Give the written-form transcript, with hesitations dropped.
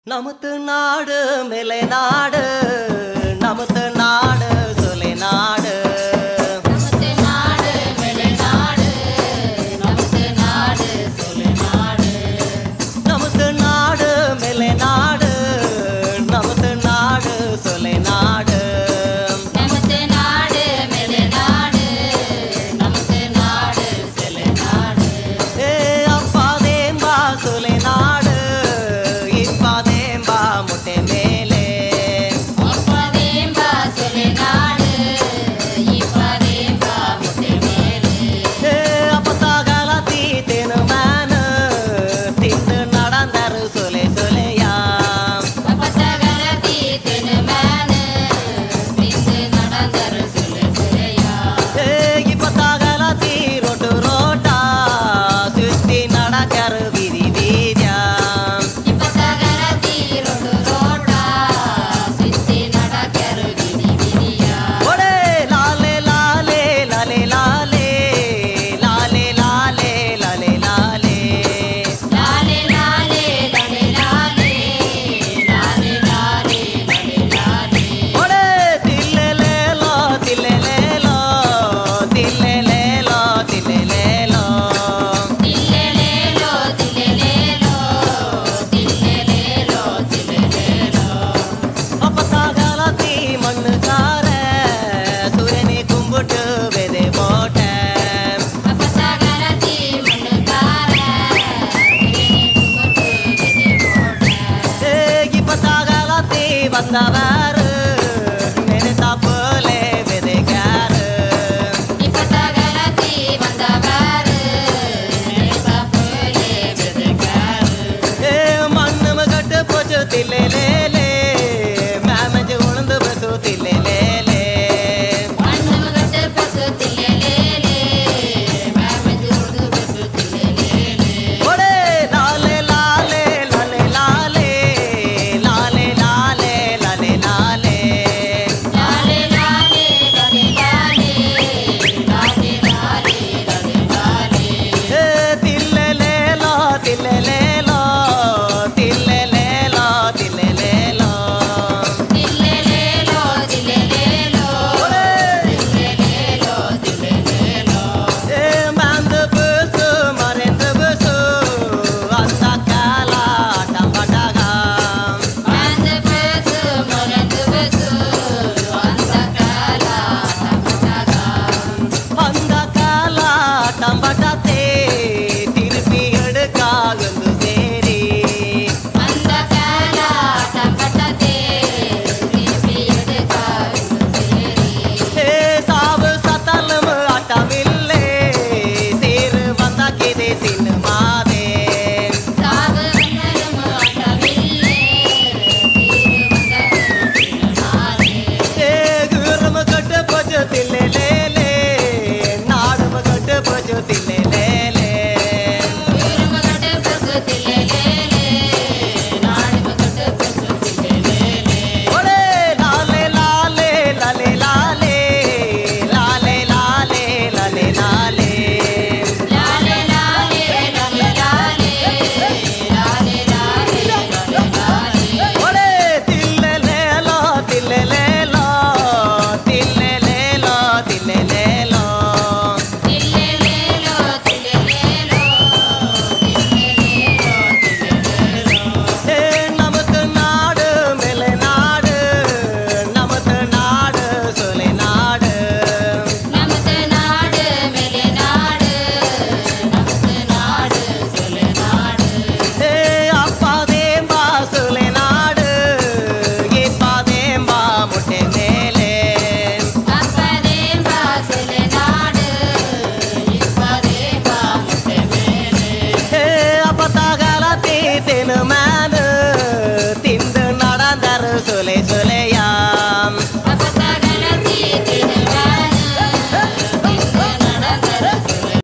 நமது நாடு மேலை நாடு நமது நாடு சொலை நாடு நமது நாடு மேலை நாடு நமது நாடு சொலை நாடு நமது நாடு மேலை நாடு நமது நாடு சொலை நாடு நமது நாடு மேலை நாடு நமது நாடு சொலை நாடு ஏ அப்பா தேம்பா சொலை நாடு இப்பா தேம்பா முட்டை மேலே அப்பதேம்பா சொலை நாடு இப்பதேம்பா முட்டை மேலே ஏ அப்பத்தாகல தீத்தேனு மேனு திண்டு நடந்தாரு சொலை சொலையாம் அப்பதகலதி தெனுமானு பிந்து நடந்தரு சொலை சொலையா இப்பத்தாகல தீ ரோட்டு ரோட்டா சுத்தி நடக்காரு வீதி வீதியாம் இப்பதகலதி ரோடு ரோடா சுத்தி நடக்கரு விதி விதியா ஒடே லாலே லாலே லாலே லாலே லாலே லாலே லாலே லாலே லாலே லாலே லாலே லாலே லாலே லாலே லாலே லாலே ஒடே தில்லேலேலோ தில்லேலேலோ தில்லேலேலோ தில்லேலேலோ தில்லேலேலோ தில்லேலேலோ தில்லேலேலோ தில்லேலேலோ அப்பத்தாகல தீ மண்ணுக்கார சூரியனை கும்பிட்டு விதை போட்டேன் அப்பதகலதி மண்ணுக்கார கும்பட்டு விதை போட்ட இப்பத்தாகல தீ வந்தவாரு நினைத்தா போலே விதைக்காரு இப்பதகலதி வந்தவாரு நினைத்தா போலே விதைக்காரு மண்ணும் கட்டு போச்சு தில்லே